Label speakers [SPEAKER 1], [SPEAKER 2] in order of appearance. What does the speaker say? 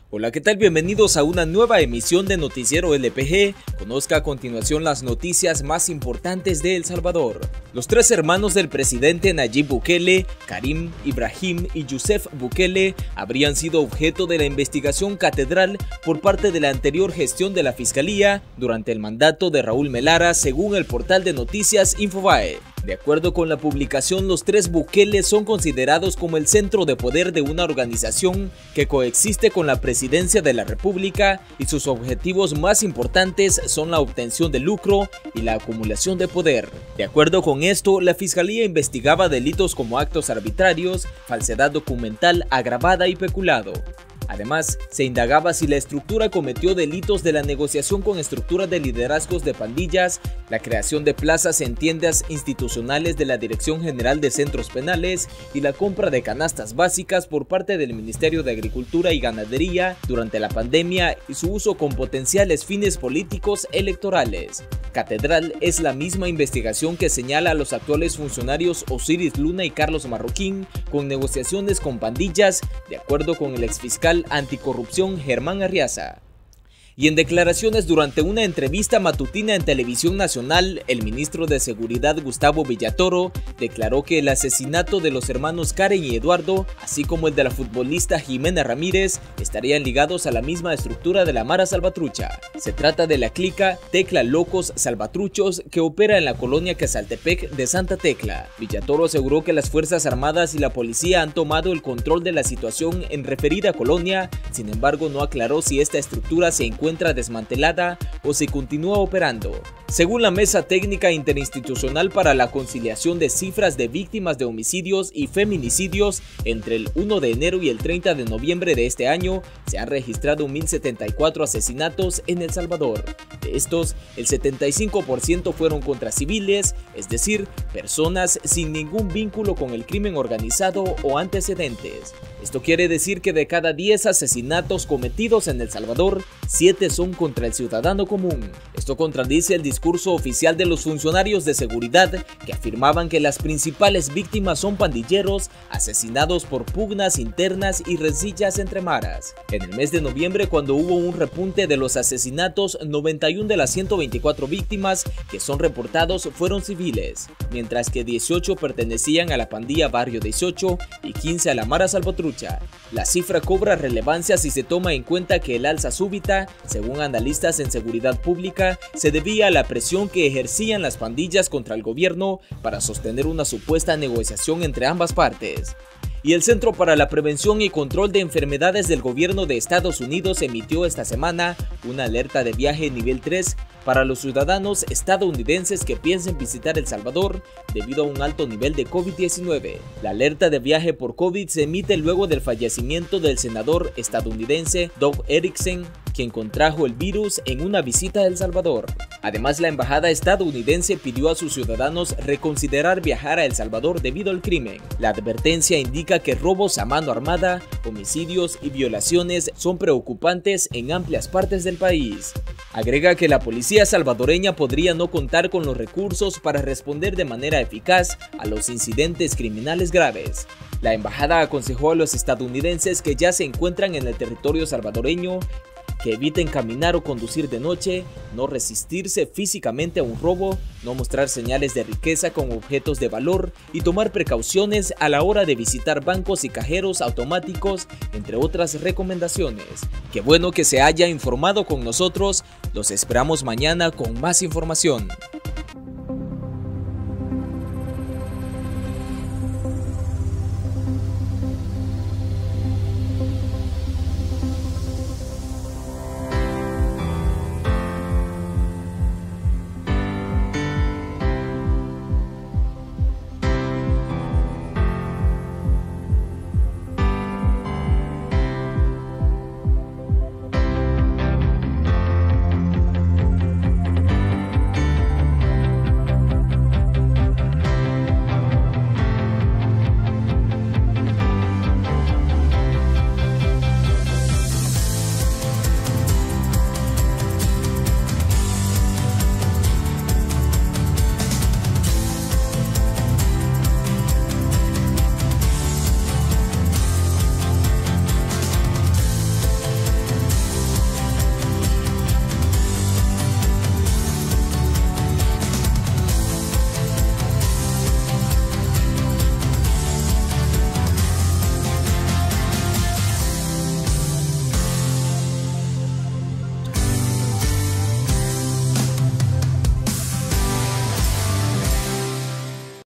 [SPEAKER 1] Hola, ¿qué tal? Bienvenidos a una nueva emisión de Noticiero LPG. Conozca a continuación las noticias más importantes de El Salvador. Los tres hermanos del presidente Nayib Bukele, Karim, Ibrahim y Yusef Bukele, habrían sido objeto de la investigación catedral por parte de la anterior gestión de la Fiscalía durante el mandato de Raúl Melara, según el portal de noticias Infobae. De acuerdo con la publicación, los tres Bukele son considerados como el centro de poder de una organización que coexiste con la presidencia de la República y sus objetivos más importantes son la obtención de lucro y la acumulación de poder. De acuerdo con esto, la Fiscalía investigaba delitos como actos arbitrarios, falsedad documental agravada y peculado. Además, se indagaba si la estructura cometió delitos de la negociación con estructuras de liderazgos de pandillas, la creación de plazas en tiendas institucionales de la Dirección General de Centros Penales y la compra de canastas básicas por parte del Ministerio de Agricultura y Ganadería durante la pandemia y su uso con potenciales fines políticos electorales. Catedral es la misma investigación que señala a los actuales funcionarios Osiris Luna y Carlos Marroquín con negociaciones con pandillas, de acuerdo con el exfiscal anticorrupción Germán Arriaza. Y en declaraciones durante una entrevista matutina en Televisión Nacional, el ministro de Seguridad Gustavo Villatoro declaró que el asesinato de los hermanos Karen y Eduardo, así como el de la futbolista Jimena Ramírez, estarían ligados a la misma estructura de la Mara Salvatrucha. Se trata de la clica Tecla Locos Salvatruchos que opera en la colonia Quesaltepec de Santa Tecla. Villatoro aseguró que las Fuerzas Armadas y la policía han tomado el control de la situación en referida colonia, sin embargo no aclaró si esta estructura se encuentra desmantelada o si continúa operando. Según la Mesa Técnica Interinstitucional para la Conciliación de Cifras de Víctimas de Homicidios y Feminicidios, entre el 1 de enero y el 30 de noviembre de este año se han registrado 1.074 asesinatos en El Salvador. De estos, el 75% fueron contra civiles, es decir, personas sin ningún vínculo con el crimen organizado o antecedentes. Esto quiere decir que de cada 10 asesinatos cometidos en El Salvador, 7 son contra el ciudadano común. Esto contradice el discurso oficial de los funcionarios de seguridad que afirmaban que las principales víctimas son pandilleros asesinados por pugnas internas y rencillas entre maras. En el mes de noviembre, cuando hubo un repunte de los asesinatos, 91 de las 124 víctimas que son reportados fueron civiles, mientras que 18 pertenecían a la pandilla Barrio 18 y 15 a la Mara Salvatrucha. La cifra cobra relevancia si se toma en cuenta que el alza súbita, según analistas en seguridad pública, se debía a la presión que ejercían las pandillas contra el gobierno para sostener una supuesta negociación entre ambas partes. Y el Centro para la Prevención y Control de Enfermedades del Gobierno de Estados Unidos emitió esta semana una alerta de viaje nivel 3 para los ciudadanos estadounidenses que piensen visitar El Salvador debido a un alto nivel de COVID-19. La alerta de viaje por COVID se emite luego del fallecimiento del senador estadounidense Doug Erickson, quien contrajo el virus en una visita a El Salvador. Además, la embajada estadounidense pidió a sus ciudadanos reconsiderar viajar a El Salvador debido al crimen. La advertencia indica que robos a mano armada, homicidios y violaciones son preocupantes en amplias partes del país. Agrega que la policía salvadoreña podría no contar con los recursos para responder de manera eficaz a los incidentes criminales graves. La embajada aconsejó a los estadounidenses que ya se encuentran en el territorio salvadoreño que eviten caminar o conducir de noche, no resistirse físicamente a un robo, no mostrar señales de riqueza con objetos de valor y tomar precauciones a la hora de visitar bancos y cajeros automáticos, entre otras recomendaciones. Qué bueno que se haya informado con nosotros, los esperamos mañana con más información.